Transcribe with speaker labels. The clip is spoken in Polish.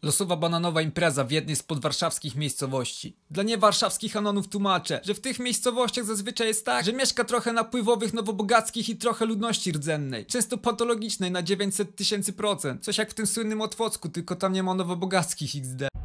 Speaker 1: Losowa bananowa impreza w jednej z podwarszawskich miejscowości. Dla niewarszawskich anonów tłumaczę, że w tych miejscowościach zazwyczaj jest tak, że mieszka trochę napływowych nowobogackich i trochę ludności rdzennej. Często patologicznej na 900 000%. Coś jak w tym słynnym Otwocku, tylko tam nie ma nowobogackich XD.